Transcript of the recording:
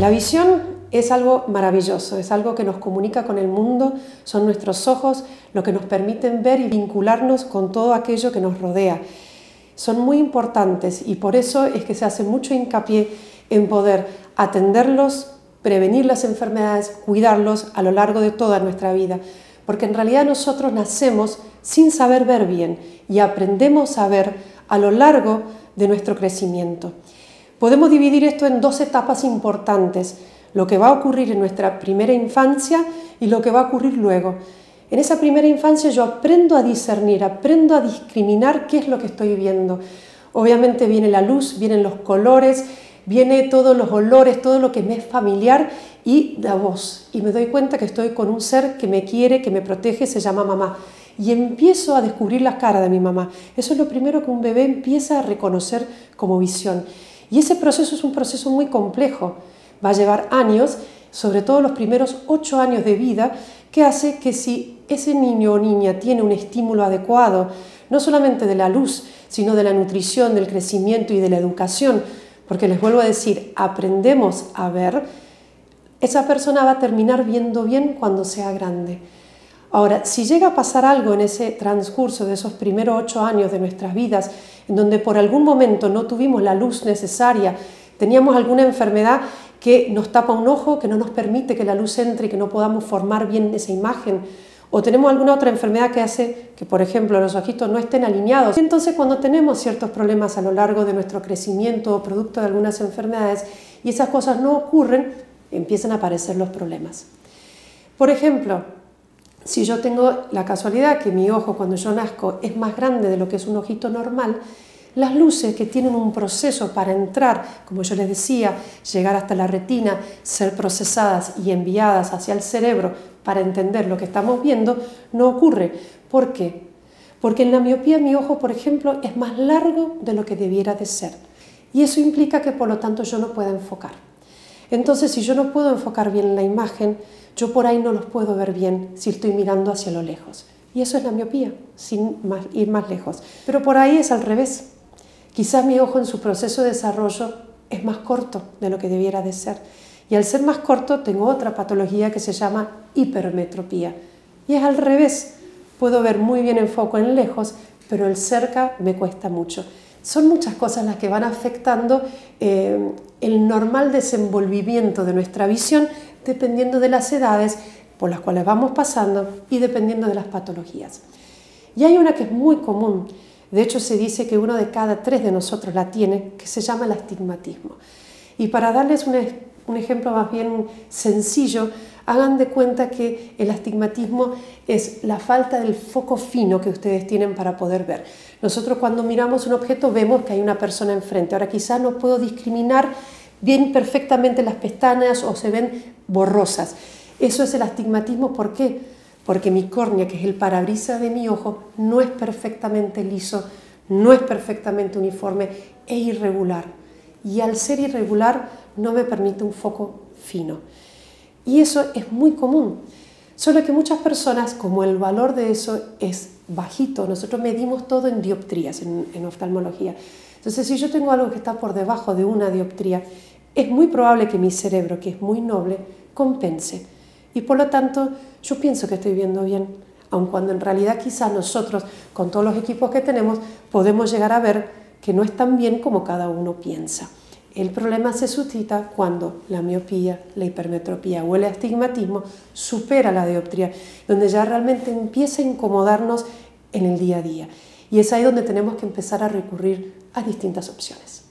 La visión es algo maravilloso, es algo que nos comunica con el mundo, son nuestros ojos lo que nos permiten ver y vincularnos con todo aquello que nos rodea. Son muy importantes y por eso es que se hace mucho hincapié en poder atenderlos, prevenir las enfermedades, cuidarlos a lo largo de toda nuestra vida. Porque en realidad nosotros nacemos sin saber ver bien y aprendemos a ver a lo largo de nuestro crecimiento. Podemos dividir esto en dos etapas importantes, lo que va a ocurrir en nuestra primera infancia y lo que va a ocurrir luego. En esa primera infancia yo aprendo a discernir, aprendo a discriminar qué es lo que estoy viendo. Obviamente viene la luz, vienen los colores, viene todos los olores, todo lo que me es familiar y la voz. Y me doy cuenta que estoy con un ser que me quiere, que me protege, se llama mamá. Y empiezo a descubrir la cara de mi mamá. Eso es lo primero que un bebé empieza a reconocer como visión. Y ese proceso es un proceso muy complejo. Va a llevar años, sobre todo los primeros 8 años de vida, que hace que si ese niño o niña tiene un estímulo adecuado, no solamente de la luz, sino de la nutrición, del crecimiento y de la educación, porque les vuelvo a decir, aprendemos a ver, esa persona va a terminar viendo bien cuando sea grande. Ahora, si llega a pasar algo en ese transcurso de esos primeros 8 años de nuestras vidas, en donde por algún momento no tuvimos la luz necesaria, teníamos alguna enfermedad que nos tapa un ojo, que no nos permite que la luz entre y que no podamos formar bien esa imagen, o tenemos alguna otra enfermedad que hace que, por ejemplo, los ojitos no estén alineados. Entonces, cuando tenemos ciertos problemas a lo largo de nuestro crecimiento o producto de algunas enfermedades y esas cosas no ocurren, empiezan a aparecer los problemas. Por ejemplo, si yo tengo la casualidad que mi ojo cuando yo nazco es más grande de lo que es un ojito normal, las luces que tienen un proceso para entrar, como yo les decía, llegar hasta la retina, ser procesadas y enviadas hacia el cerebro para entender lo que estamos viendo, no ocurre. ¿Por qué? Porque en la miopía mi ojo, por ejemplo, es más largo de lo que debiera de ser. Y eso implica que por lo tanto yo no puedo enfocar. Entonces, si yo no puedo enfocar bien la imagen, yo por ahí no los puedo ver bien si estoy mirando hacia lo lejos. Y eso es la miopía, sin ir más lejos. Pero por ahí es al revés. Quizás mi ojo en su proceso de desarrollo es más corto de lo que debiera de ser. Y al ser más corto tengo otra patología que se llama hipermetropía. Y es al revés. Puedo ver muy bien en foco en lejos, pero el cerca me cuesta mucho. Son muchas cosas las que van afectando el normal desenvolvimiento de nuestra visión dependiendo de las edades por las cuales vamos pasando y dependiendo de las patologías. Y hay una que es muy común, de hecho se dice que 1 de cada 3 de nosotros la tiene, que se llama el astigmatismo. Y para darles un ejemplo más bien sencillo, hagan de cuenta que el astigmatismo es la falta del foco fino que ustedes tienen para poder ver. Nosotros cuando miramos un objeto vemos que hay una persona enfrente. Ahora quizás no puedo discriminar bien perfectamente las pestañas o se ven borrosas. Eso es el astigmatismo. ¿Por qué? Porque mi córnea, que es el parabrisas de mi ojo, no es perfectamente liso, no es perfectamente uniforme, es irregular. Y al ser irregular no me permite un foco fino. Y eso es muy común. Solo que muchas personas, como el valor de eso es bajito, nosotros medimos todo en dioptrías, en oftalmología. Entonces, si yo tengo algo que está por debajo de 1 dioptría, es muy probable que mi cerebro, que es muy noble, compense. Y por lo tanto, yo pienso que estoy viendo bien, aun cuando en realidad quizás nosotros, con todos los equipos que tenemos, podemos llegar a ver que no es tan bien como cada uno piensa. El problema se suscita cuando la miopía, la hipermetropía o el astigmatismo supera la dioptría, donde ya realmente empieza a incomodarnos en el día a día. Y es ahí donde tenemos que empezar a recurrir a distintas opciones.